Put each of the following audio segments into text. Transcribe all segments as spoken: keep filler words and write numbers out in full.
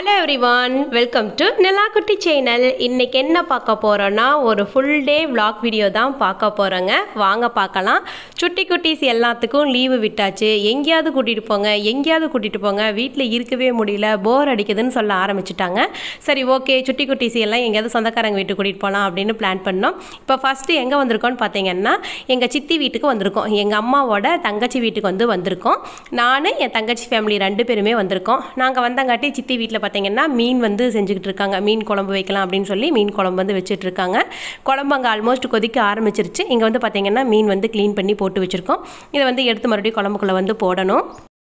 Hello everyone, welcome to Nelakutti channel. இன்னைக்கு என்ன பார்க்க போறோம்னா ஒரு full day vlog video தான் பார்க்க போறோங்க. வாங்க பார்க்கலாம். சுட்டி குட்டீஸ் எல்லாத்துக்கும் லீவு விட்டாச்சு. எங்கயாவது கூட்டிட்டு போங்க, எங்கயாவது கூட்டிட்டு போங்க. வீட்ல இருக்கவே முடியல, போர் அடிக்குதுன்னு சொல்ல ஆரம்பிச்சிட்டாங்க. சரி ஓகே, சுட்டி குட்டீஸ் எல்லாம் எங்கயாவது சொந்தக்காரங்க வீட்டுக்கு கூட்டிட்டு போலாம் அப்படினு பிளான் பண்ணோம். இப்போ ஃபர்ஸ்ட் எங்க வந்திருக்கோம்னு பாத்தீங்கன்னா எங்க சித்தி வீட்டுக்கு வந்திருக்கோம். எங்க அம்மாவோட தங்கச்சி வீட்டுக்கு வந்து வந்திருக்கோம். நான் என் தங்கச்சி ஃபேமிலி ரெண்டு பேருமே வந்திருக்கோம். நாங்க வந்தங்காட்டி சித்தி வீட்ல பாத்தீங்கன்னா மீன் வந்து செஞ்சுக்கிட்டு இருக்காங்க. மீன் குழம்பு வைக்கலாம் அப்படின்னு சொல்லி மீன் குழம்பு வந்து வச்சிட்டு இருக்காங்க. குழம்பு அங்கே ஆல்மோஸ்ட் கொதிக்க ஆரம்பிச்சிருச்சு. இங்கே வந்து பார்த்தீங்கன்னா மீன் வந்து க்ளீன் பண்ணி போட்டு வச்சுருக்கோம். இதை வந்து எடுத்து மறுபடியும் குழம்புக்குள்ளே வந்து போடணும்.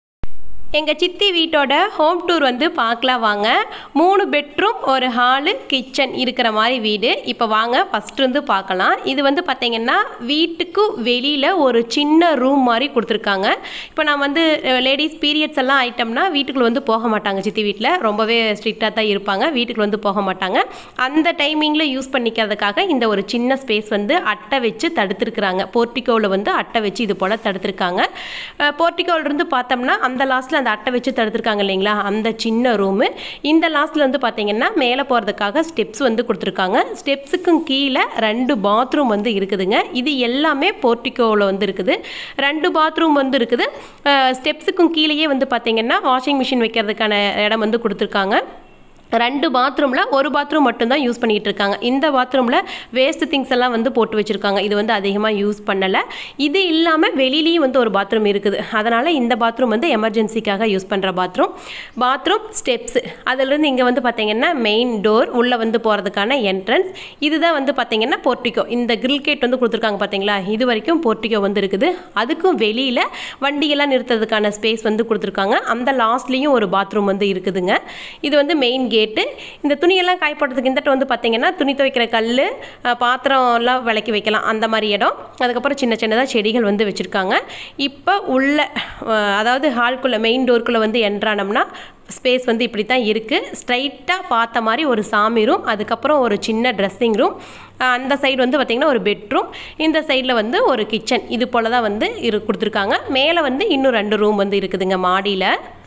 எங்கள் சித்தி வீட்டோட ஹோம் டூர் வந்து பார்க்கலாம் வாங்க. மூணு பெட்ரூம், ஒரு ஹாலு, கிச்சன் இருக்கிற மாதிரி வீடு. இப்போ வாங்க ஃபஸ்ட்டு வந்து பார்க்கலாம். இது வந்து பார்த்திங்கன்னா வீட்டுக்கு வெளியில் ஒரு சின்ன ரூம் மாதிரி கொடுத்துருக்காங்க. இப்போ நான் வந்து லேடிஸ் பீரியட்ஸ் எல்லாம் ஆயிட்டோம்னா வீட்டுக்குள்ளே வந்து போக மாட்டாங்க. சித்தி வீட்டில் ரொம்பவே ஸ்ட்ரிக்டாக தான் இருப்பாங்க. வீட்டுக்குள்ளே வந்து போக மாட்டாங்க. அந்த டைமிங்கில் யூஸ் பண்ணிக்கிறதுக்காக இந்த ஒரு சின்ன ஸ்பேஸ் வந்து அட்டை வச்சு தடுத்துருக்குறாங்க. போர்ட்டிகோவில் வந்து அட்டை வச்சு இது போல் தடுத்துருக்காங்க. போர்ட்டிகோவிலிருந்து பார்த்தோம்னா அந்த லாஸ்ட்டில் அந்த அட்டை வச்சு தடுத்துருக்காங்க இல்லைங்களா, அந்த சின்ன ரூமு. இந்த லாஸ்ட்ல வந்து பார்த்தீங்கன்னா மேலே போகிறதுக்காக ஸ்டெப்ஸ் வந்து கொடுத்துருக்காங்க. ஸ்டெப்ஸுக்கும் கீழே ரெண்டு பாத்ரூம் வந்து இருக்குதுங்க. இது எல்லாமே போர்ட்டிகோவில் வந்து இருக்குது. ரெண்டு பாத்ரூம் வந்து இருக்குது. ஸ்டெப்ஸுக்கும் கீழேயே வந்து பார்த்தீங்கன்னா வாஷிங் மிஷின் வைக்கிறதுக்கான இடம் வந்து கொடுத்துருக்காங்க. ரெண்டு பாத்ரூமில் ஒரு பாத்ரூம் மட்டும்தான் யூஸ் பண்ணிகிட்டு இருக்காங்க. இந்த பாத்ரூமில் வேஸ்ட் திங்ஸ் எல்லாம் வந்து போட்டு வச்சுருக்காங்க. இது வந்து அதிகமாக யூஸ் பண்ணலை. இது இல்லாமல் வெளியிலையும் வந்து ஒரு பாத்ரூம் இருக்குது. அதனால் இந்த பாத்ரூம் வந்து எமர்ஜென்சிக்காக யூஸ் பண்ணுற பாத்ரூம். பாத்ரூம் ஸ்டெப்ஸு அதிலிருந்து இங்கே வந்து பார்த்திங்கன்னா மெயின் டோர் உள்ளே வந்து போகிறதுக்கான என்ட்ரன்ஸ். இதுதான் வந்து பார்த்திங்கன்னா போர்ட்டிகோ. இந்த கிரில் கேட் வந்து கொடுத்துருக்காங்க பார்த்தீங்களா, இது வரைக்கும் போர்ட்டிகோ வந்து இருக்குது. அதுக்கும் வெளியில் வண்டியெல்லாம் நிறுத்துறதுக்கான ஸ்பேஸ் வந்து கொடுத்துருக்காங்க. அந்த லாஸ்ட்லேயும் ஒரு பாத்ரூம் வந்து இருக்குதுங்க. இது வந்து மெயின் கேட். இந்த துணியெல்லாம் காயப்படுறதுக்கு இந்த வந்து பார்த்தீங்கன்னா துணி துவைக்கிற கல், பாத்திரம்லாம் விளக்கி வைக்கலாம் அந்த மாதிரி இடம். அதுக்கப்புறம் சின்ன சின்னதாக செடிகள் வந்து வச்சுருக்காங்க. இப்போ உள்ள அதாவது ஹால்குள்ளே மெயின் டோருக்குள்ளே வந்து என்ட்ரானோம்னா ஸ்பேஸ் வந்து இப்படி தான் இருக்குது. ஸ்ட்ரைட்டாக பார்த்த மாதிரி ஒரு சாமி ரூம், அதுக்கப்புறம் ஒரு சின்ன ட்ரெஸ்ஸிங் ரூம், அந்த சைடு வந்து பார்த்திங்கன்னா ஒரு பெட்ரூம், இந்த சைடில் வந்து ஒரு கிச்சன். இது போல் தான் வந்து இரு கொடுத்துருக்காங்க. மேலே வந்து இன்னும் ரெண்டு ரூம் வந்து இருக்குதுங்க மாடியில்.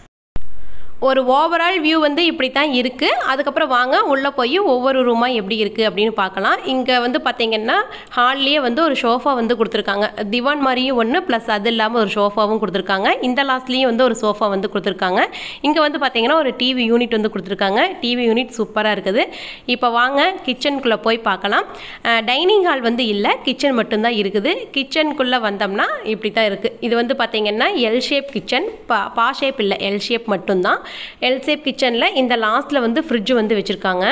ஒரு ஓவரால் வியூ வந்து இப்படி தான் இருக்குது. அதுக்கப்புறம் வாங்க உள்ளே போய் ஒவ்வொரு ரூமாக எப்படி இருக்குது அப்படின்னு பார்க்கலாம். இங்கே வந்து பார்த்திங்கன்னா ஹால்லேயே வந்து ஒரு ஷோஃபா வந்து கொடுத்துருக்காங்க. திவான் மாதிரியும் ஒன்று ப்ளஸ் அது இல்லாமல் ஒரு ஷோஃபாவும் கொடுத்துருக்காங்க. இந்த லாஸ்ட்லேயும் வந்து ஒரு சோஃபா வந்து கொடுத்துருக்காங்க. இங்கே வந்து பார்த்திங்கன்னா ஒரு டிவி யூனிட் வந்து கொடுத்துருக்காங்க. டிவி யூனிட் சூப்பராக இருக்குது. இப்போ வாங்க கிச்சனுக்குள்ளே போய் பார்க்கலாம். டைனிங் ஹால் வந்து இல்லை, கிச்சன் மட்டும்தான் இருக்குது. கிச்சனுக்குள்ளே வந்தோம்னா இப்படி தான் இருக்குது. இது வந்து பார்த்திங்கன்னா எல் ஷேப் கிச்சன். பா பா ஷேப் இல்லை, எல் ஷேப் மட்டும்தான். எல் ஷேப் கிச்சனில் இந்த லாஸ்ட்டில் வந்து ஃப்ரிட்ஜ் வந்து வச்சுருக்காங்க.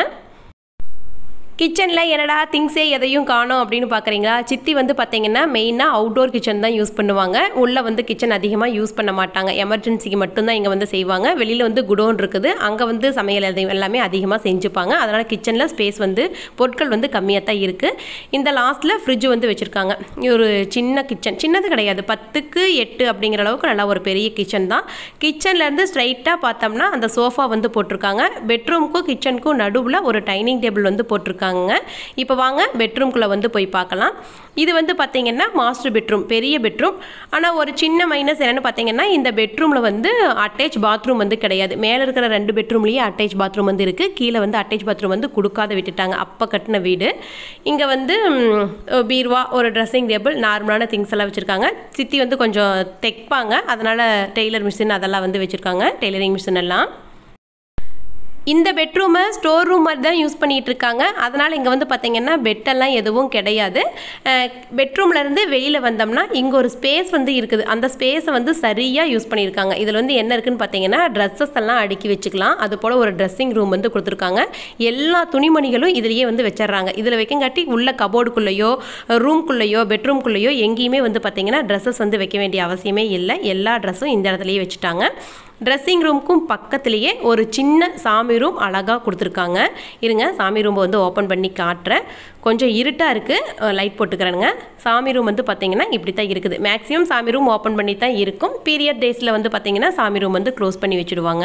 கிச்சனில் என்னடா திங்ஸே எதையும் காணோம் அப்படின்னு பார்க்குறீங்களா, சித்தி வந்து பார்த்தீங்கன்னா மெயினாக அவுட்டோர் கிச்சன் தான் யூஸ் பண்ணுவாங்க. உள்ளே வந்து கிச்சன் அதிகமாக யூஸ் பண்ண மாட்டாங்க. எமர்ஜென்சிக்கு மட்டும்தான் இங்கே வந்து செய்வாங்க. வெளியில் வந்து குடோன் இருக்குது, அங்கே வந்து சமையல் எல்லாமே அதிகமாக செஞ்சுப்பாங்க. அதனால் கிச்சனில் ஸ்பேஸ் வந்து பொருட்கள் வந்து கம்மியாக தான் இருக்குது. இந்த லாஸ்ட்டில் ஃப்ரிட்ஜ் வந்து வச்சுருக்காங்க. ஒரு சின்ன கிச்சன், சின்னது கிடையாது, பத்துக்கு எட்டு அப்படிங்கிற அளவுக்கு நல்லா ஒரு பெரிய கிச்சன் தான். கிச்சன்லேருந்து ஸ்ட்ரைட்டாக பார்த்தோம்னா அந்த சோஃபா வந்து போட்டிருக்காங்க. பெட்ரூமுக்கும் கிச்சனுக்கும் நடுவில் ஒரு டைனிங் டேபிள் வந்து போட்டிருக்காங்க. இப்போ வாங்க பெட்ரூம்குள்ளே வந்து போய் பார்க்கலாம். இது வந்து பார்த்தீங்கன்னா மாஸ்டர் பெட்ரூம், பெரிய பெட்ரூம். ஆனால் ஒரு சின்ன மைனஸ் என்னென்னு பார்த்தீங்கன்னா இந்த பெட்ரூமில் வந்து அட்டாச் பாத்ரூம் வந்து கிடையாது. மேலே இருக்கிற ரெண்டு பெட்ரூம்லேயே அட்டாச் பாத்ரூம் வந்து இருக்குது. கீழே வந்து அட்டாச் பாத்ரூம் வந்து கொடுக்காத விட்டுட்டாங்க. அப்போ கட்டின வீடு. இங்கே வந்து பீர்வா, ஒரு ட்ரெஸ்ஸிங் டேபிள், நார்மலான திங்ஸ் எல்லாம் வச்சுருக்காங்க. சித்தி வந்து கொஞ்சம் தைப்பாங்க, அதனால் டெய்லர் மிஷின் அதெல்லாம் வந்து வச்சுருக்காங்க, டெய்லரிங் மிஷின் எல்லாம். இந்த பெட்ரூமை ஸ்டோர் ரூம் மாதிரி தான் யூஸ் பண்ணிகிட்டு இருக்காங்க. அதனால் இங்கே வந்து பார்த்திங்கன்னா பெட்டெல்லாம் எதுவும் கிடையாது. பெட்ரூம்லேருந்து வெளியில் வந்தோம்னா இங்கே ஒரு ஸ்பேஸ் வந்து இருக்குது. அந்த ஸ்பேஸை வந்து சரியாக யூஸ் பண்ணியிருக்காங்க. இதில் வந்து என்ன இருக்குதுன்னு பார்த்தீங்கன்னா ட்ரெஸ்ஸஸ் எல்லாம் அடுக்கி வச்சுக்கலாம். அது போல் ஒரு ட்ரெஸ்ஸிங் ரூம் வந்து கொடுத்துருக்காங்க. எல்லா துணிமணிகளும் இதிலேயே வந்து வச்சிட்றாங்க. இதில் வைக்கங்காட்டி உள்ள கபோர்டுக்குள்ளேயோ ரூம்குள்ளேயோ பெட்ரூம்குள்ளேயோ எங்கேயுமே வந்து பார்த்திங்கன்னா ட்ரெஸ்ஸஸ் வந்து வைக்க வேண்டிய அவசியமே இல்லை. எல்லா ட்ரெஸ்ஸும் இந்த இடத்துலையே வச்சுட்டாங்க. ட்ரெஸ்ஸிங் ரூமுக்கும் பக்கத்துலேயே ஒரு சின்ன சாமி ரூம் அழகாக கொடுத்துருக்காங்க. இருங்க சாமி ரூமை வந்து ஓப்பன் பண்ணி காட்டுறேன். கொஞ்சம் இருட்டாக இருக்குது, லைட் போட்டுக்கிறேனுங்க. சாமி ரூம் வந்து பார்த்திங்கன்னா இப்படி தான் இருக்குது. மேக்ஸிமம் சாமி ரூம் ஓப்பன் பண்ணி தான் இருக்கும். பீரியட் டேஸில் வந்து பார்த்திங்கன்னா சாமி ரூம் வந்து க்ளோஸ் பண்ணி வச்சுடுவாங்க.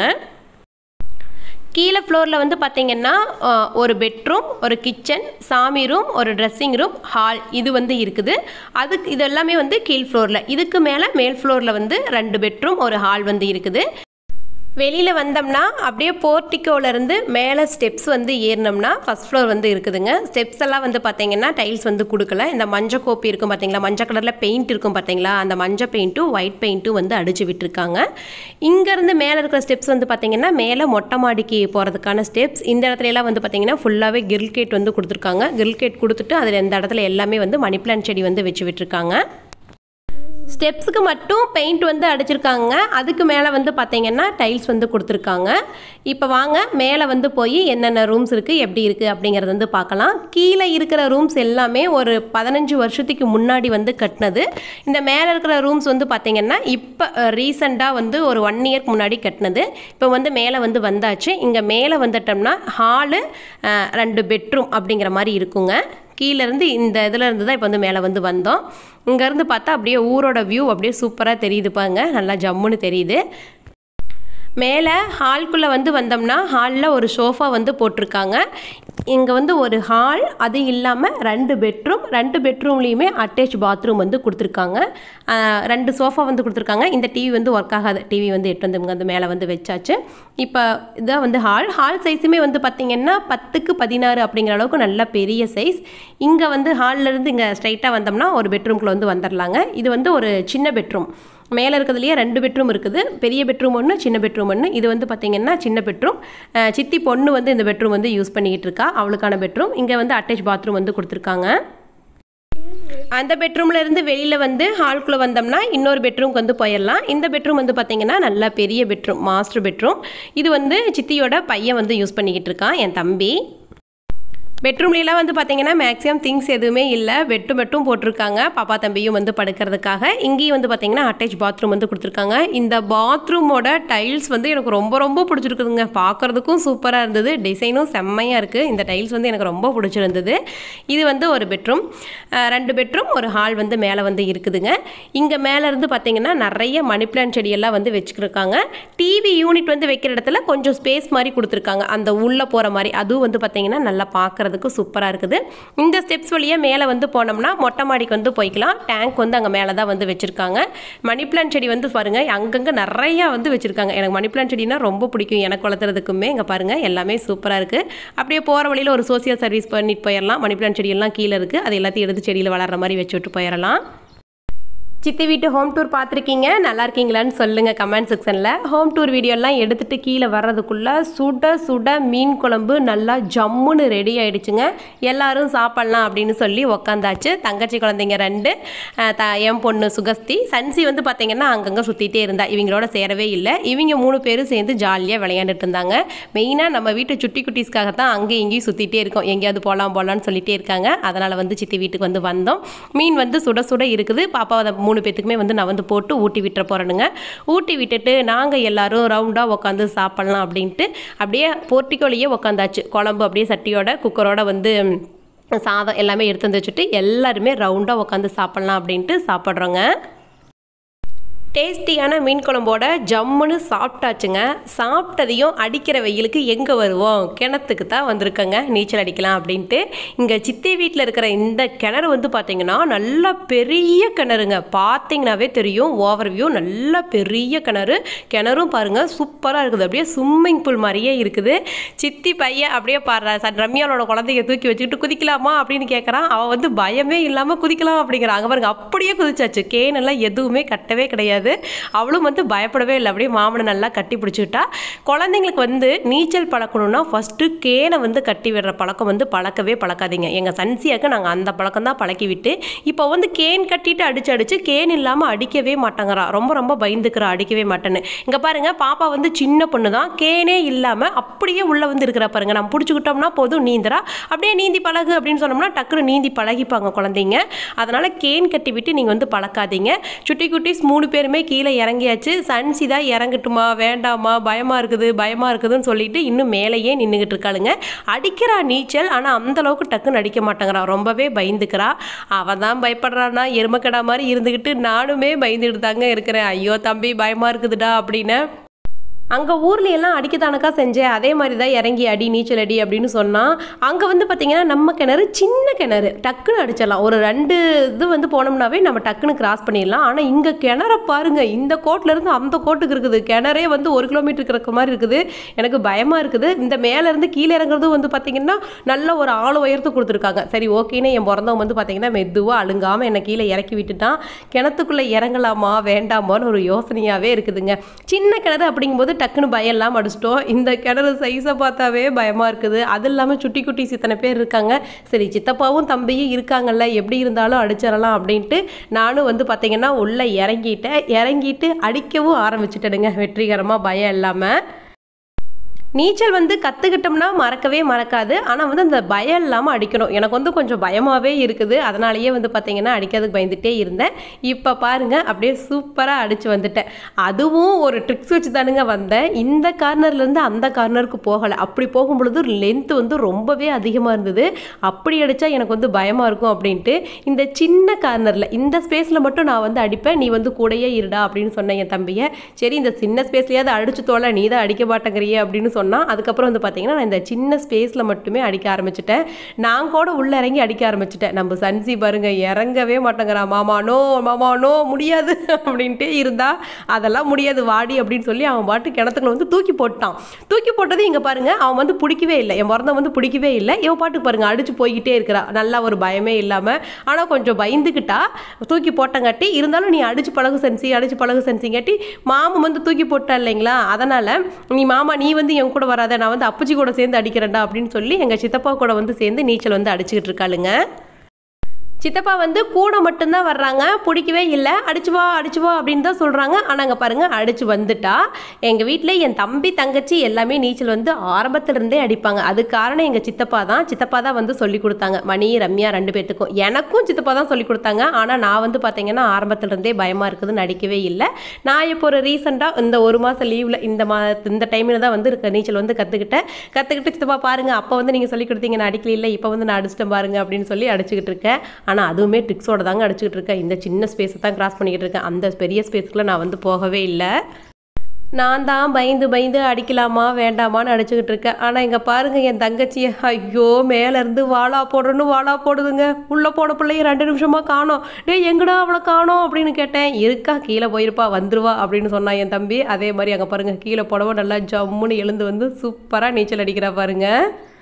கீழே ஃப்ளோரில் வந்து பார்த்தீங்கன்னா ஒரு பெட்ரூம், ஒரு கிச்சன், சாமி ரூம், ஒரு ட்ரெஸ்ஸிங் ரூம், ஹால் இது வந்து இருக்குது. அதுக்கு இது எல்லாமே வந்து கீழ் ஃப்ளோரில். இதுக்கு மேலே மேல் ஃப்ளோரில் வந்து ரெண்டு பெட்ரூம், ஒரு ஹால் வந்து இருக்குது. வெளியில் வந்தோம்னா அப்படியே போர்ட்டிக்கோலேருந்து மேலே ஸ்டெப்ஸ் வந்து ஏறினோம்னா ஃபஸ்ட் ஃப்ளோர் வந்து இருக்குதுங்க. ஸ்டெப்ஸ் எல்லாம் வந்து பார்த்தீங்கன்னா டைல்ஸ் வந்து கொடுக்கல. இந்த மஞ்சள் கோப்பி இருக்கும் பார்த்தீங்களா, மஞ்சள் கலரில் பெயிண்ட் இருக்கும் பார்த்தீங்களா, அந்த மஞ்சள் பெயிண்ட்டும் ஒயிட் பெயிண்ட்டும் வந்து அடித்து விட்டுருக்காங்க. இங்கேருந்து மேலே இருக்கிற ஸ்டெப்ஸ் வந்து பார்த்தீங்கன்னா மேலே மொட்டை மாடிக்கு போகிறதுக்கான ஸ்டெப்ஸ். இந்த இடத்துலலாம் வந்து பார்த்தீங்கன்னா ஃபுல்லாகவே கிரில் கேட் வந்து கொடுத்துருக்காங்க. கிரில் கேட் கொடுத்துட்டு அதில் இந்த இடத்துல எல்லாமே வந்து மணி பிளான்ட் செடி வந்து வச்சு விட்டுருக்காங்க. ஸ்டெப்ஸுக்கு மட்டும் பெயிண்ட் வந்து அடிச்சிருக்காங்க. அதுக்கு மேலே வந்து பார்த்தீங்கன்னா டைல்ஸ் வந்து கொடுத்துருக்காங்க. இப்போ வாங்க மேலே வந்து போய் என்னென்ன ரூம்ஸ் இருக்குது, எப்படி இருக்குது அப்படிங்கிறது வந்து பார்க்கலாம். கீழே இருக்கிற ரூம்ஸ் எல்லாமே ஒரு பதினஞ்சு வருஷத்துக்கு முன்னாடி வந்து கட்டினது. இந்த மேலே இருக்கிற ரூம்ஸ் வந்து பார்த்தீங்கன்னா இப்போ ரீசெண்டாக வந்து ஒரு ஒன் இயர்க்கு முன்னாடி கட்டினது. இப்போ வந்து மேலே வந்து வந்தாச்சு. இங்கே மேலே வந்துட்டோம்னா ஹாலு, ரெண்டு பெட்ரூம் அப்படிங்கிற மாதிரி இருக்குங்க. கீழேருந்து இந்த இதில் இருந்து தான் இப்போ வந்து மேலே வந்து வந்தோம். இங்கேருந்து பார்த்தா அப்படியே ஊரோட வியூ அப்படியே சூப்பராக தெரியுது பாருங்க, நல்லா ஜம்முன்னு தெரியுது. மேலே ஹால்குள்ளே வந்து வந்தோம்னா ஹாலில் ஒரு சோஃபா வந்து போட்டிருக்காங்க. இங்கே வந்து ஒரு ஹால், அது இல்லாமல் ரெண்டு பெட்ரூம், ரெண்டு பெட்ரூம்லேயுமே அட்டாச் பாத்ரூம் வந்து கொடுத்துருக்காங்க. ரெண்டு சோஃபா வந்து கொடுத்துருக்காங்க. இந்த டிவி வந்து ஒர்க் ஆகாது, டிவி வந்து எட்டு வந்து இங்கே வந்து மேலே வந்து வச்சாச்சு. இப்போ இதான் வந்து ஹால். ஹால் சைஸுமே வந்து பார்த்திங்கன்னா பத்துக்கு பதினாறு அப்படிங்கிற அளவுக்கு நல்ல பெரிய சைஸ். இங்கே வந்து ஹால்லேருந்து இங்கே ஸ்ட்ரைட்டாக வந்தோம்னா ஒரு பெட்ரூம்குள்ளே வந்து வந்துடலாங்க. இது வந்து ஒரு சின்ன பெட்ரூம். மேலே இருக்கிறதுலையே ரெண்டு பெட்ரூம் இருக்குது. பெரிய பெட்ரூம் ஒன்று, சின்ன பெட்ரூம் ஒன்று. இது வந்து பார்த்திங்கன்னா சின்ன பெட்ரூம். சித்தி பொண்ணு வந்து இந்த பெட்ரூம் வந்து யூஸ் பண்ணிக்கிட்டு இருக்கா, அவளுக்கான பெட்ரூம். இங்கே வந்து அட்டாச் பாத்ரூம் வந்து கொடுத்துருக்காங்க. அந்த பெட்ரூமில் இருந்து வெளியில் வந்து ஹால்குள்ளே வந்தோம்னா இன்னொரு பெட்ரூம்க்கு வந்து போயிடலாம். இந்த பெட்ரூம் வந்து பார்த்திங்கன்னா நல்லா பெரிய பெட்ரூம், மாஸ்டர் பெட்ரூம். இது வந்து சித்தியோட பையன் வந்து யூஸ் பண்ணிக்கிட்டு இருக்கான், என் தம்பி. பெட்ரூம்லாம் வந்து பார்த்தீங்கன்னா மேக்ஸிமம் திங்ஸ் எதுவுமே இல்லை, பெட்டு மட்டும் போட்டிருக்காங்க பாப்பா தம்பியும் வந்து படுக்கிறதுக்காக. இங்கேயும் வந்து பார்த்தீங்கன்னா அட்டாச் பாத்ரூம் வந்து கொடுத்துருக்காங்க. இந்த பாத்ரூமோட டைல்ஸ் வந்து எனக்கு ரொம்ப ரொம்ப பிடிச்சிருக்குதுங்க. பார்க்குறதுக்கும் சூப்பராக இருந்தது, டிசைனும் செம்மையாக இருக்குது. இந்த டைல்ஸ் வந்து எனக்கு ரொம்ப பிடிச்சிருந்தது. இது வந்து ஒரு பெட்ரூம், ரெண்டு பெட்ரூம், ஒரு ஹால் வந்து மேலே வந்து இருக்குதுங்க. இங்கே மேலே இருந்து பார்த்தீங்கன்னா நிறைய மணி பிளான்ட் செடியெல்லாம் வந்து வச்சுருக்காங்க. டிவி யூனிட் வந்து வைக்கிற இடத்துல கொஞ்சம் ஸ்பேஸ் மாதிரி கொடுத்துருக்காங்க, அந்த உள்ளே போகிற மாதிரி. அதுவும் வந்து பார்த்தீங்கன்னா நல்லா பார்க்குறது சூப்பராக இருக்குது. இந்த ஸ்டெப்ஸ் வழியாக மேலே வந்து போனோம்னா மொட்டை மாடிக்கு வந்து போய்க்கலாம். டேங்க் வந்து அங்கே மேலே தான் வந்து வச்சுருக்காங்க. மணி பிளான்ட் செடி வந்து பாருங்கள் அங்கங்கே நிறையா வந்து வச்சுருக்காங்க. எனக்கு மணி பிளான்ட் செடினா ரொம்ப பிடிக்கும், எனக்கு வளர்த்துறதுக்குமே. இங்கே பாருங்கள் எல்லாமே சூப்பராக இருக்குது. அப்படியே போகிற வழியில் ஒரு சோசியல் சர்வீஸ் பண்ணிட்டு போயிடலாம். மணி பிளான்ட் செடியெல்லாம் கீழே இருக்குது, அது எல்லாத்தையும் எடுத்து செடியில் வளர்கிற மாதிரி வச்சு விட்டு போயிடலாம். சித்தி வீட்டு ஹோம் டூர் பார்த்துருக்கீங்க, நல்லா இருக்கீங்களான்னு சொல்லுங்கள் கமெண்ட் செக்ஷனில். ஹோம் டூர் வீடியோலாம் எடுத்துகிட்டு கீழே வர்றதுக்குள்ளே சுட சுட மீன் குழம்பு நல்லா ஜம்முன்னு ரெடி ஆகிடுச்சுங்க. எல்லோரும் சாப்பிட்லாம் அப்படின்னு சொல்லி உக்காந்தாச்சு. தங்கச்சி குழந்தைங்க ரெண்டு, த என் பொண்ணு சுகஸ்தி. சன்சி வந்து பார்த்திங்கன்னா அங்கங்கே சுற்றிட்டே இருந்தா, இவங்களோட சேரவே இல்லை. இவங்க மூணு பேரும் சேர்ந்து ஜாலியாக விளையாண்டுட்டு இருந்தாங்க. மெயினாக நம்ம வீட்டு சுட்டி குட்டீஸ்க்காக தான் அங்கேயும் இங்கேயும் சுற்றிட்டே இருக்கோம், எங்கேயாவது போகலாம் போகலான்னு சொல்லிகிட்டே இருக்காங்க. அதனால் வந்து சித்தி வீட்டுக்கு வந்து வந்தோம். மீன் வந்து சுட சுட இருக்குது. பாப்பாவை மூணு பேத்துக்குமே வந்து நான் வந்து போட்டு ஊட்டி விட்டுற போகிறேனுங்க. ஊட்டி விட்டுட்டு நாங்கள் எல்லோரும் ரவுண்டாக உட்காந்து சாப்பிட்லாம் அப்படின்ட்டு அப்படியே போர்ட்டிக்கோலையே உட்காந்தாச்சு. குழம்பு அப்படியே சட்டியோட குக்கரோட வந்து சாதம் எல்லாமே எடுத்து வந்து வச்சுட்டு எல்லாருமே ரவுண்டாக உட்காந்து சாப்பிட்லாம் அப்படின்ட்டு சாப்பிட்றோங்க. டேஸ்டியான மீன் குழம்போட ஜம்முன்னு சாப்பிட்டாச்சுங்க. சாப்பிட்டதையும் அடிக்கிற வெயிலுக்கு எங்கே வருவோம், கிணத்துக்கு தான் வந்திருக்கங்க நீச்சல் அடிக்கலாம் அப்படின்ட்டு. இங்கே சித்தி வீட்டில் இருக்கிற இந்த கிணறு வந்து பார்த்திங்கன்னா நல்லா பெரிய கிணறுங்க. பார்த்திங்கனாவே தெரியும், ஓவர் வியூ நல்லா பெரிய கிணறு. கிணறும் பாருங்கள் சூப்பராக இருக்குது, அப்படியே ஸ்விம்மிங் பூல் மாதிரியே இருக்குது. சித்தி பையன் அப்படியே பாடுறா, சார் ரம்யாவோட குழந்தைய தூக்கி வச்சுக்கிட்டு குதிக்கலாமா அப்படின்னு கேட்குறான். அவள் வந்து பயமே இல்லாமல் குதிக்கலாம் அப்படிங்கிறாங்க பாருங்க. அப்படியே குதிச்சாச்சு, கேனெல்லாம் எதுவுமே கட்டவே கிடையாது. அவளும் வந்து பயப்படவே இல்லை, அப்படியே மாமனை நல்லா கட்டி பிடிச்சிக்கிட்டா. குழந்தைங்களுக்கு வந்து நீச்சல் பழக்கணும்னா ஃபஸ்ட்டு கேனை வந்து கட்டி விடுற பழக்கம் வந்து பழக்கவே பழக்காதீங்க. எங்கள் சன்சியாக்கு நாங்கள் அந்த பழக்கம் தான் பழக்கி விட்டு இப்போ வந்து கேன் கட்டிட்டு அடிச்சு அடிச்சு கேன் இல்லாமல் அடிக்கவே மாட்டேங்கிறா. ரொம்ப ரொம்ப பயந்துக்கிறா, அடிக்கவே மாட்டேன்னு. இங்கே பாருங்க பாப்பா வந்து சின்ன பொண்ணு தான், கேனே இல்லாமல் அப்படியே உள்ளே வந்து இருக்கிறா பாருங்க. நம்ம பிடிச்சிக்கிட்டோம்னா போதும் நீந்திரா, அப்படியே நீந்தி பழகு அப்படின்னு சொன்னோம்னா டக்குனு நீந்தி பழகிப்பாங்க குழந்தைங்க. அதனால் கேன் கட்டி விட்டு நீங்கள் வந்து பழக்காதீங்க. சுட்டி குட்டிஸ் மூணு பேருமே கீழே இறங்கியாச்சு. சன்சி தான் இறங்கட்டுமா வேண்டாமா, பயமாக இருக்குது பயமாக இருக்குதுன்னு சொல்லிட்டு இன்னும் மேலேயே நின்றுக்கிட்டு இருக்காளுங்க. அடிக்கிறா நீச்சல், ஆனால் அந்தளவுக்கு டக்குன்னு அடிக்க மாட்டேங்கிறா, ரொம்பவே பயந்துக்கிறா. அவள் தான் பயப்படுறான்னா எருமக்கடா மாதிரி இருந்துக்கிட்டு நானுமே பயந்துக்கிட்டு தாங்க இருக்கிறேன். ஐயோ தம்பி பயமாக இருக்குதுடா அப்படின்னு. அங்கே ஊர்ல எல்லாம் அடிக்கத்தானக்கா செஞ்சேன், அதே மாதிரி தான் இறங்கி அடி நீச்சல் அடி அப்படின்னு சொன்னால், அங்கே வந்து பார்த்திங்கன்னா நம்ம கிணறு சின்ன கிணறு, டக்குன்னு அடிச்சிடலாம். ஒரு ரெண்டு இது வந்து போனோம்னாவே நம்ம டக்குன்னு கிராஸ் பண்ணிடலாம். ஆனால் இங்கே கிணற பாருங்கள், இந்த கோட்டிலேருந்து அந்த கோட்டுக்கு இருக்குது. கிணறே வந்து ஒரு கிலோமீட்டருக்கு இருக்கிற மாதிரி இருக்குது. எனக்கு பயமாக இருக்குது. இந்த மேலேருந்து கீழே இறங்குறதும் வந்து பார்த்திங்கன்னா நல்ல ஒரு ஆள் உயரத்து கொடுத்துருக்காங்க. சரி ஓகேன்னு என் பிறந்தவங்க வந்து பார்த்திங்கன்னா மெதுவாக அழுங்காமல் என்னை கீழே இறக்கி விட்டுட்டான். கிணத்துக்குள்ளே இறங்கலாமா வேண்டாமான்னு ஒரு யோசனையாகவே இருக்குதுங்க. சின்ன கிணறு அப்படிங்கும்போது டக்குன்னு பயம் இல்லாமல் அடிச்சிட்டோம். இந்த கிணறு சைஸை பார்த்தாவே பயமாக இருக்குது. அது இல்லாமல் சுட்டி குட்டி சித்தனை பேர் இருக்காங்க. சரி சித்தப்பாவும் தம்பியும் இருக்காங்கல்ல, எப்படி இருந்தாலும் அடிச்சிடலாம் அப்படின்ட்டு நானும் வந்து பார்த்திங்கன்னா உள்ளே இறங்கிட்டேன். இறங்கிட்டு அடிக்கவும் ஆரம்பிச்சுட்டேனுங்க வெற்றிகரமாக, பயம் இல்லாமல். நீச்சல் வந்து கற்றுக்கிட்டோம்னா மறக்கவே மறக்காது. ஆனால் வந்து அந்த பயம் இல்லாமல் அடிக்கணும். எனக்கு வந்து கொஞ்சம் பயமாகவே இருக்குது. அதனாலேயே வந்து பார்த்திங்கன்னா அடிக்கிறதுக்கு பயந்துகிட்டே இருந்தேன். இப்போ பாருங்கள் அப்படியே சூப்பராக அடித்து வந்துட்டேன். அதுவும் ஒரு ட்ரிக்ஸ் வச்சு தானுங்க வந்தேன். இந்த கார்னர்லேருந்து அந்த கார்னருக்கு போகலை. அப்படி போகும் பொழுது லென்த்து வந்து ரொம்பவே அதிகமாக இருந்தது. அப்படி அடித்தா எனக்கு வந்து பயமாக இருக்கும் அப்படின்ட்டு இந்த சின்ன கார்னரில் இந்த ஸ்பேஸில் மட்டும் நான் வந்து அடிப்பேன், நீ வந்து கூடையே இருடா அப்படின்னு சொன்னேன் என் தம்பியை. சரி இந்த சின்ன ஸ்பேஸ்லையாவது அடிச்சு தோலை, நீ தான் அடிக்க மாட்டேங்கிறியே அப்படின்னு சொன்னால், அதுக்கப்புறம் வந்து பார்த்தீங்கன்னா நான் இந்த சின்ன ஸ்பேஸில் மட்டுமே அடிக்க ஆரம்பிச்சிட்டேன். நான் கூட உள்ளே இறங்கி அடிக்க ஆரம்பிச்சிட்டேன். நம்ம சன்சி பாருங்க இறங்கவே மாட்டேங்கிறா. மாமா நோ மாமா நோ முடியாது அப்படின்ட்டு இருந்தா, அதெல்லாம் முடியாது வாடி அப்படின்னு சொல்லி அவன் பாட்டு கிணத்துக்குள்ள வந்து தூக்கி போட்டான். தூக்கி போட்டது இங்கே பாருங்க, அவன் வந்து பிடிக்கவே இல்லை. என் பிறந்த வந்து பிடிக்கவே இல்லை. இவன் பாட்டுக்கு பாருங்க அடிச்சு போய்கிட்டே இருக்கிறா, நல்லா ஒரு பயமே இல்லாமல். ஆனால் கொஞ்சம் பயந்துக்கிட்டா, தூக்கி போட்டங்காட்டி. இருந்தாலும் நீ அடிச்சு பழகு சன்சி, அடிச்சு பழகு சன்சிங்காட்டி மாமன் வந்து தூக்கி போட்டா இல்லைங்களா, அதனால் நீ மாமா நீ வந்து என் கூட வராத, நான் வந்து அப்பச்சி கூட சேர்ந்து அடிக்கிறேன்டா அப்படின்னு சொல்லி எங்கள் சித்தப்பா கூட வந்து சேர்ந்து நீச்சல் வந்து அடிச்சுக்கிட்டு இருக்காளுங்க. சித்தப்பா வந்து கூட மட்டும்தான் வர்றாங்க, பிடிக்கவே இல்லை. அடிச்சு வா அடிச்சு வா அப்படின்னு தான் சொல்கிறாங்க. ஆனால் அங்கே பாருங்கள் அடிச்சு வந்துட்டா. எங்கள் வீட்டில் என் தம்பி தங்கச்சி எல்லாமே நீச்சல் வந்து ஆரம்பத்துலேருந்தே அடிப்பாங்க. அதுக்கு காரணம் எங்கள் சித்தப்பா தான். சித்தப்பா தான் வந்து சொல்லி கொடுத்தாங்க, மணி ரம்யா ரெண்டு பேர்த்துக்கும். எனக்கும் சித்தப்பா தான் சொல்லி கொடுத்தாங்க. ஆனால் நான் வந்து பார்த்தீங்கன்னா ஆரம்பத்துலேருந்தே பயமாக இருக்குதுன்னு அடிக்கவே இல்லை. நான் இப்போ ஒரு ரீசெண்டாக இந்த ஒரு மாதம் லீவில் இந்த மா இந்த டைமில் தான் வந்து இருக்க நீச்சல் வந்து கற்றுக்கிட்டேன். கற்றுக்கிட்டு சித்தப்பா பாருங்கள் அப்போ வந்து நீங்கள் சொல்லி கொடுத்தீங்க நான் அடிக்கல, இல்லை இப்போ வந்து நான் அடிச்சிட்டேன் பாருங்க அப்படின்னு சொல்லி அடிச்சுக்கிட்டு இருக்கேன். ஆனால் அதுவுமே ட்ரிக்ஸோட தாங்க அடிச்சுக்கிட்டு இருக்கேன். இந்த சின்ன ஸ்பேஸை தான் கிராஸ் பண்ணிக்கிட்டு இருக்கேன். அந்த பெரிய ஸ்பேஸ்க்குள்ள நான் வந்து போகவே இல்லை. நான் தான் பயந்து பயந்து அடிக்கலாமா வேண்டாமான்னு அடிச்சுக்கிட்டு இருக்கேன். ஆனால் இங்கே பாருங்கள் என் தங்கச்சியை, ஐயோ மேலேருந்து வாழா போடுறன்னு வாழா போடுதுங்க. உள்ளே போன பிள்ளைய ரெண்டு நிமிஷமாக காணோம். டே எங்கடா அவளை காணோம் அப்படின்னு கேட்டேன். இருக்கா கீழே போயிருப்பா வந்துருவா அப்படின்னு சொன்னான் என் தம்பி. அதே மாதிரி அங்கே பாருங்கள் கீழே போடவும் நல்லா ஜம்முன்னு எழுந்து வந்து சூப்பராக நீச்சல் அடிக்கிறா பாருங்கள்.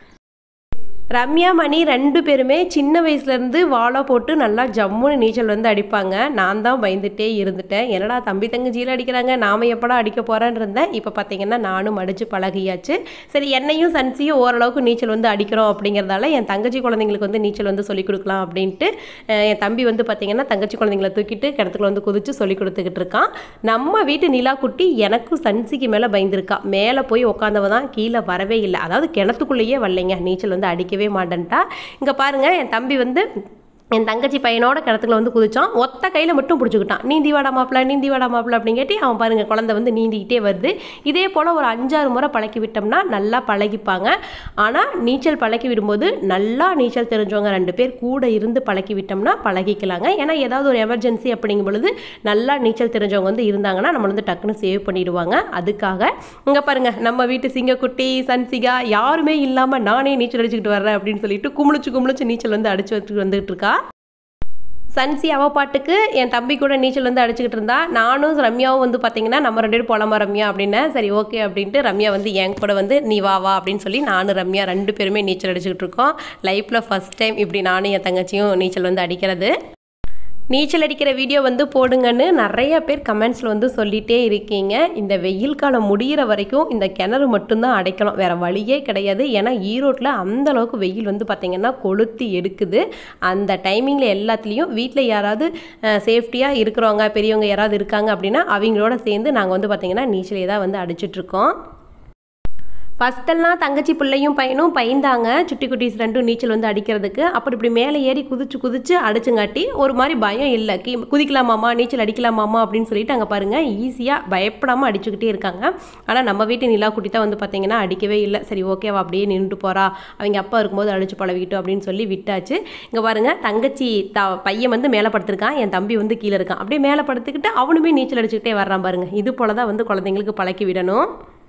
ரம்யா மணி ரெண்டு பேருமே சின்ன வயசுலேருந்து வாழை போட்டு நல்லா ஜம்முன்னு நீச்சல் வந்து அடிப்பாங்க. நான் தான் பயந்துகிட்டே இருந்துட்டேன். என்னடா தம்பி தங்கச்சியில் அடிக்கிறாங்க, நாம் எப்படா அடிக்க போகிறேன்னு இருந்தேன். இப்போ பார்த்தீங்கன்னா நானும் அடித்து பழகியாச்சு. சரி என்னையும் சன்சியும் ஓரளவுக்கு நீச்சல் வந்து அடிக்கிறோம் அப்படிங்கிறதால என் தங்கச்சி குழந்தைங்களுக்கு வந்து நீச்சல் வந்து சொல்லிக் கொடுக்கலாம் அப்படின்ட்டு என் தம்பி வந்து பார்த்திங்கன்னா தங்கச்சி குழந்தைங்களை தூக்கிட்டு கிணத்துக்குள்ள வந்து குதித்து சொல்லி கொடுத்துக்கிட்டு இருக்கான். நம்ம வீட்டு நிலா குட்டி எனக்கும் சன்சிக்கு மேலே பயந்துருக்கா. மேலே போய் உட்காந்தவ தான் கீழே வரவே இல்லை. அதாவது கிணத்துக்குள்ளேயே வரலைங்க, நீச்சல் வந்து அடிக்க மாட்டேன்ட்டா. இங்க பாருங்க என் தம்பி வந்து என் தங்கச்சி பையனோட கிணத்துக்குள்ள வந்து குதிச்சான். ஒத்த கையில் மட்டும் பிடிச்சிக்கிட்டான். நீந்தி வாடா மாப்பிள்ள நீந்தி வாடா மாப்பிள்ள அப்படின்னு கேட்டி அவன் பாருங்க குழந்தை வந்து நீந்திக்கிட்டே வருது. இதே போல் ஒரு அஞ்சாறு முறை பழக்கி விட்டோம்னா நல்லா பழகிப்பாங்க. ஆனால் நீச்சல் பழக்கி விடும்போது நல்லா நீச்சல் தெரிஞ்சவங்க ரெண்டு பேர் கூட இருந்து பழக்கி விட்டோம்னா பழகிக்கலாங்க. ஏன்னா ஏதாவது ஒரு எமர்ஜென்சி அப்படிங்கும் பொழுது நல்லா நீச்சல் தெரிஞ்சவங்க வந்து இருந்தாங்கன்னா நம்ம வந்து டக்குன்னு சேவ் பண்ணிடுவாங்க. அதுக்காக இங்கே பாருங்க நம்ம வீட்டு சிங்கக்குட்டி சன்சிகா யாருமே இல்லாமல் நானே நீச்சல் அடிச்சுக்கிட்டு வர்றேன் அப்படின்னு சொல்லிட்டு குமிழிச்சு குமிழிச்சு நீச்சல் வந்து அடிச்சு வச்சுட்டு வந்துகிட்டு இருக்கா. சன்சி அவ பாட்டுக்கு என் தம்பி கூட நீச்சல் வந்து அடிச்சுக்கிட்டு இருந்தா. நானும் ரம்யாவும் வந்து பார்த்தீங்கன்னா நம்ம ரெண்டு பேரும் போலாமா ரம்யா அப்படின்னு. சரி ஓகே அப்படின்ட்டு ரம்யா வந்து என் கூட வந்து நீ வா வா அப்படின்னு சொல்லி நானும் ரம்யா ரெண்டு பேருமே நீச்சல் அடிச்சுக்கிட்டு இருக்கோம். லைஃப்பில் ஃபஸ்ட் டைம் இப்படி நானும் என் தங்கச்சியும் நீச்சல் வந்து அடிக்கிறது. நீச்சல் அடிக்கிற வீடியோ வந்து போடுங்கன்னு நிறைய பேர் கமெண்ட்ஸில் வந்து சொல்லிகிட்டே இருக்கீங்க. இந்த வெயில் காலம் முடிகிற வரைக்கும் இந்த கிணறு மட்டும்தான் அடைக்கலாம், வேறு வழியே கிடையாது. ஏன்னா ஈரோட்டில் அந்தளவுக்கு வெயில் வந்து பார்த்திங்கன்னா கொளுத்தி எடுக்குது. அந்த டைமிங்கில் எல்லாத்துலேயும் வீட்டில் யாராவது சேஃப்டியாக இருக்கிறவங்க பெரியவங்க யாராவது இருக்காங்க அப்படின்னா அவங்களோட சேர்ந்து நாங்கள் வந்து பார்த்திங்கன்னா நீச்சலே தான் வந்து அடிச்சிட்ருக்கோம். ஃபஸ்ட்டெல்லாம் தங்கச்சி பிள்ளையும் பையனும் பயந்தாங்க சுட்டி குட்டீஸ் ரெண்டும் நீச்சல் வந்து அடிக்கிறதுக்கு. அப்படி இப்படி மேலே ஏறி குதிச்சு குதிச்சு அடிச்சுங்காட்டி ஒரு மாதிரி பயம் இல்லை. கீ குதிக்கலாமாம்மா நீச்சல் அடிக்கலாமாம்மா அப்படின்னு சொல்லிட்டு அங்கே பாருங்கள் ஈஸியாக பயப்படாமல் அடிச்சுக்கிட்டே இருக்காங்க. ஆனால் நம்ம வீட்டு நிலா குட்டி தான் வந்து பார்த்திங்கன்னா அடிக்கவே இல்லை. சரி ஓகேவா அப்படியே நின்றுட்டு போகிறா, அவங்க அப்பா இருக்கும்போது அடிச்சு பழகிட்டோம் அப்படின்னு சொல்லி விட்டாச்சு. இங்கே பாருங்கள் தங்கச்சி த பையன் வந்து மேலே படுத்துருக்கான், என் தம்பி வந்து கீழே இருக்கான். அப்படியே மேலே படுத்துக்கிட்டு அவனுமே நீச்சல் அடிச்சுக்கிட்டே வர்றான் பாருங்கள். இது போல் தான் வந்து குழந்தைங்களுக்கு பழக்கி விடணும்.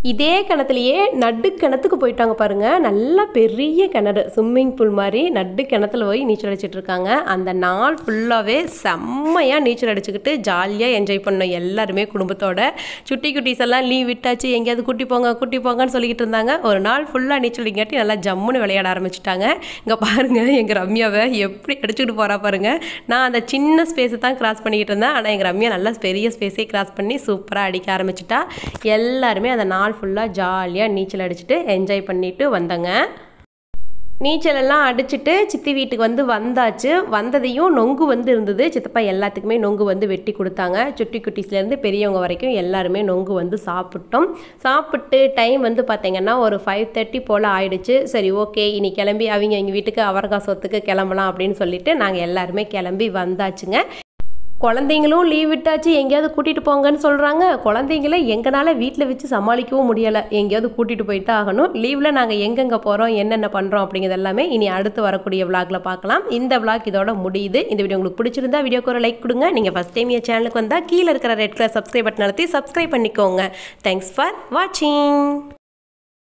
இதே கிணத்துலையே நடு கிணத்துக்கு போயிட்டாங்க பாருங்கள். நல்லா பெரிய கிணறு, ஸ்விம்மிங் பூல் மாதிரி நடு கிணத்துல போய் நீச்சல் அடிச்சிட்டு இருக்காங்க. அந்த நாள் ஃபுல்லாகவே செம்மையாக நீச்சல் அடிச்சுக்கிட்டு ஜாலியாக என்ஜாய் பண்ணோம் எல்லாருமே குடும்பத்தோட. சுட்டி குட்டீஸ் எல்லாம் லீவ் விட்டாச்சு, எங்கேயாவது கூட்டி போங்க கூட்டி போங்கன்னு சொல்லிக்கிட்டு இருந்தாங்க. ஒரு நாள் ஃபுல்லாக நீச்சல் அடிக்காட்டி நல்லா ஜம்முன்னு விளையாட ஆரம்பிச்சிட்டாங்க. இங்கே பாருங்கள் எங்கள் ரம்யாவை எப்படி அடிச்சுக்கிட்டு போகிறா பாருங்கள். நான் அந்த சின்ன ஸ்பேஸை தான் கிராஸ் பண்ணிக்கிட்டு இருந்தேன். ஆனால் எங்கள் ரம்யா நல்லா பெரிய ஸ்பேஸே கிராஸ் பண்ணி சூப்பராக அடிக்க ஆரம்பிச்சிட்டா. எல்லாருமே அந்த நாள் ஃபுல்லாக ஜாலியாக நீச்சல் அடிச்சுட்டு என்ஜாய் பண்ணிட்டு வந்தங்க. நீச்சல் எல்லாம் அடிச்சுட்டு சித்தி வீட்டுக்கு வந்து வந்தாச்சு. வந்ததையும் நொங்கு வந்து இருந்தது. சித்தப்பா எல்லாத்துக்குமே நொங்கு வந்து வெட்டி கொடுத்தாங்க. சுட்டி குட்டீஸ்லேருந்து பெரியவங்க வரைக்கும் எல்லாருமே நொங்கு வந்து சாப்பிட்டோம். சாப்பிட்டு டைம் வந்து பார்த்திங்கன்னா ஒரு ஃபைவ் தேர்ட்டி போல் ஆயிடுச்சு. சரி ஓகே, இனி கிளம்பி அவங்க எங்கள் வீட்டுக்கு அவரகாசத்துக்கு கிளம்பலாம் அப்படின்னு சொல்லிட்டு நாங்கள் எல்லாருமே கிளம்பி வந்தாச்சுங்க. குழந்தைங்களும் லீவ் விட்டாச்சு, எங்கேயாவது கூட்டிகிட்டு போங்கன்னு சொல்கிறாங்க. குழந்தைங்கள எங்களால் வீட்டில் வச்சு சமாளிக்கவும் முடியலை, எங்கேயாவது கூட்டிகிட்டு போயிட்டு ஆகணும். லீவில் நாங்கள் எங்கெங்கே போகிறோம், என்னென்ன பண்ணுறோம் அப்படிங்கிறது எல்லாமே இனி அடுத்து வரக்கூடிய விளாகில் பார்க்கலாம். இந்த விளாக் இதோட முடியுது. இந்த வீடியோ உங்களுக்கு பிடிச்சிருந்தா வீடியோக்கு ஒரு லைக் கொடுங்க. நீங்கள் ஃபஸ்ட் டைம் என் சேனலுக்கு வந்தால் கீழே இருக்கிற ரெட் கலர் சப்ஸ்கிரைப் பட்டன் அழுத்தி சப்ஸ்கிரைப் பண்ணிக்கோங்க. தேங்க்ஸ் ஃபார் வாட்சிங்.